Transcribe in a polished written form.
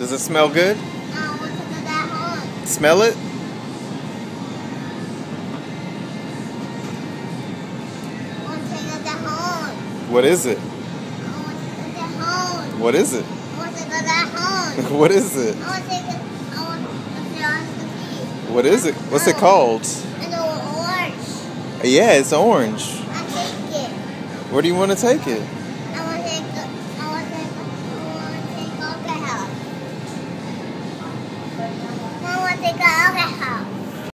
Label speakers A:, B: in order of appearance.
A: Does it smell good?
B: I want to go that home.
A: Smell it?
B: I want to go that home.
A: What is it?
B: I want to go that home.
A: What is it?
B: I want to go that home.
A: What is it?
B: I want to go. I want to go on the beach.
A: What is it? What's it called?
B: I know orange.
A: Yeah, it's orange.
B: I take it.
A: Where do you want to take it?